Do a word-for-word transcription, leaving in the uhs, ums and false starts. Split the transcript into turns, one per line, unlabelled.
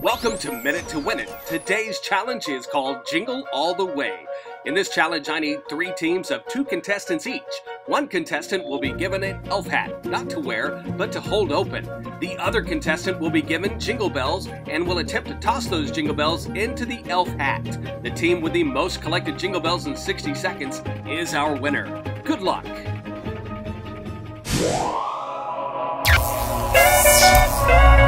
Welcome to Minute to Win It. Today's challenge is called Jingle All the Way. In this challenge, I need three teams of two contestants each. One contestant will be given an elf hat, not to wear, but to hold open. The other contestant will be given jingle bells and will attempt to toss those jingle bells into the elf hat. The team with the most collected jingle bells in sixty seconds is our winner. Good luck!
Yeah.